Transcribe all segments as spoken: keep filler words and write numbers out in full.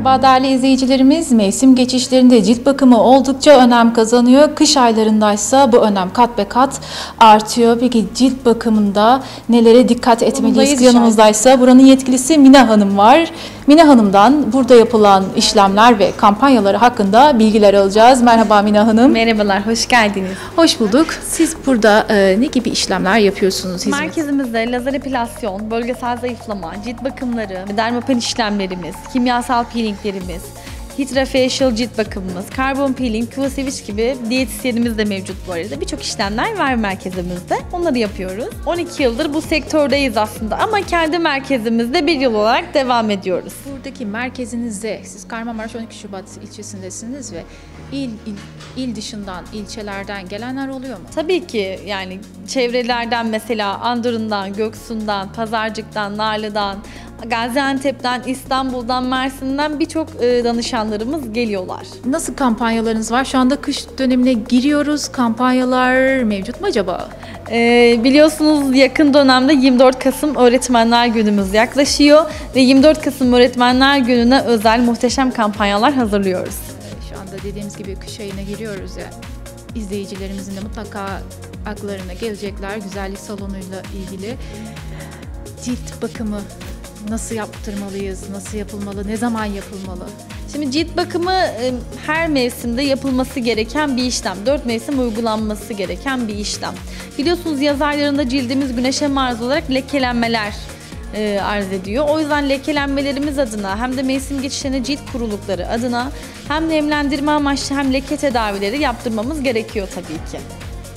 Merhaba değerli izleyicilerimiz. Mevsim geçişlerinde cilt bakımı oldukça önem kazanıyor. Kış aylarındaysa bu önem kat be kat artıyor. Peki cilt bakımında nelere dikkat etmeliyiz? Yanımızdaysa buranın yetkilisi Mina Hanım var. Mina Hanım'dan burada yapılan işlemler ve kampanyaları hakkında bilgiler alacağız. Merhaba Mina Hanım. Merhabalar, hoş geldiniz. Hoş bulduk. Siz burada e, ne gibi işlemler yapıyorsunuz? Hizmet? Merkezimizde lazer epilasyon, bölgesel zayıflama, cilt bakımları, dermapen işlemlerimiz, kimyasal peelinglerimiz, Hydrafacial cilt bakımımız, karbon peeling, Q-Switch gibi diyetisyenimiz de mevcut bu arada. Birçok işlemler var merkezimizde. Onları yapıyoruz. on iki yıldır bu sektördeyiz aslında ama kendi merkezimizde bir yıl olarak devam ediyoruz. Buradaki merkezinizde, siz Kahramanmaraş on iki Şubat ilçesindesiniz ve il, il, il dışından, ilçelerden gelenler oluyor mu? Tabii ki yani çevrelerden mesela Andırın'dan, Göksu'ndan, Pazarcık'tan, Narlı'dan, Gaziantep'ten, İstanbul'dan, Mersin'den birçok danışanlarımız geliyorlar. Nasıl kampanyalarınız var? Şu anda kış dönemine giriyoruz. Kampanyalar mevcut mu acaba? Ee, biliyorsunuz yakın dönemde yirmi dört Kasım Öğretmenler Günümüz yaklaşıyor ve yirmi dört Kasım Öğretmenler Günü'ne özel muhteşem kampanyalar hazırlıyoruz. Şu anda dediğimiz gibi kış ayına giriyoruz ya. İzleyicilerimizin de mutlaka aklarına gelecekler güzellik salonuyla ilgili. Cilt bakımı nasıl yaptırmalıyız, nasıl yapılmalı, ne zaman yapılmalı? Şimdi cilt bakımı her mevsimde yapılması gereken bir işlem. Dört mevsim uygulanması gereken bir işlem. Biliyorsunuz yaz aylarında cildimiz güneşe maruz olarak lekelenmeler e, arz ediyor. O yüzden lekelenmelerimiz adına hem de mevsim geçişlerinde cilt kurulukları adına hem nemlendirme amaçlı hem leke tedavileri yaptırmamız gerekiyor tabii ki.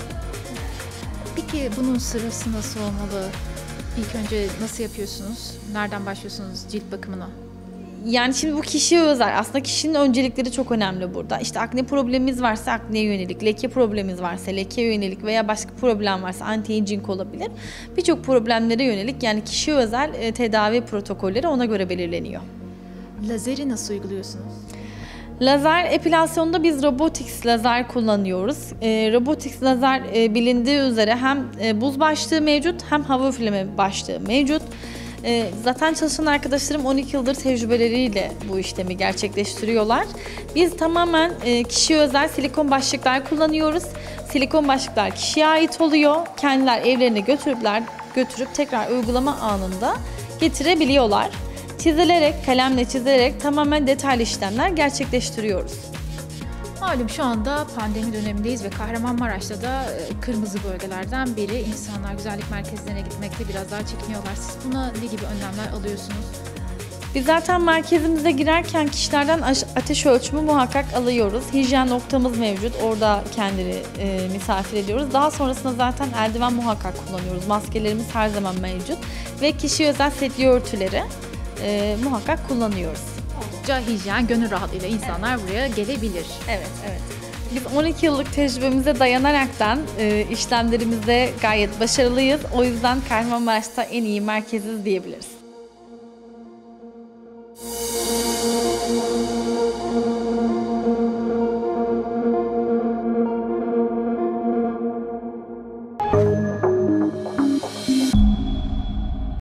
Peki bunun sırası nasıl olmalı? İlk önce nasıl yapıyorsunuz? Nereden başlıyorsunuz cilt bakımına? Yani şimdi bu kişiye özel. Aslında kişinin öncelikleri çok önemli burada. İşte akne problemimiz varsa akneye yönelik, leke problemimiz varsa lekeye yönelik veya başka problem varsa anti-aging olabilir. Birçok problemlere yönelik yani kişiye özel e, tedavi protokolleri ona göre belirleniyor. Lazeri nasıl uyguluyorsunuz? Lazer epilasyonda biz Robotix lazer kullanıyoruz. E, Robotix lazer e, bilindiği üzere hem e, buz başlığı mevcut hem hava üfleme başlığı mevcut. E, zaten çalışan arkadaşlarım on iki yıldır tecrübeleriyle bu işlemi gerçekleştiriyorlar. Biz tamamen e, kişiye özel silikon başlıklar kullanıyoruz. Silikon başlıklar kişiye ait oluyor. Kendiler evlerine götürüpler, götürüp tekrar uygulama anında getirebiliyorlar. Çizilerek, kalemle çizilerek tamamen detaylı işlemler gerçekleştiriyoruz. Malum şu anda pandemi dönemindeyiz ve Kahramanmaraş'ta da kırmızı bölgelerden biri. İnsanlar güzellik merkezlerine gitmekte biraz daha çekiniyorlar. Siz buna ne gibi önlemler alıyorsunuz? Biz zaten merkezimize girerken kişilerden ateş ölçümü muhakkak alıyoruz. Hijyen noktamız mevcut. Orada kendini e, misafir ediyoruz. Daha sonrasında zaten eldiven muhakkak kullanıyoruz. Maskelerimiz her zaman mevcut. Ve kişiye özel setli örtüleri e, muhakkak kullanıyoruz. Oldukça hijyen, gönül rahatlığıyla insanlar evet. buraya gelebilir. Evet, evet. Biz on iki yıllık tecrübemize dayanaraktan e, işlemlerimizde gayet başarılıyız. O yüzden Kahramanmaraş'ta en iyi merkeziz diyebiliriz.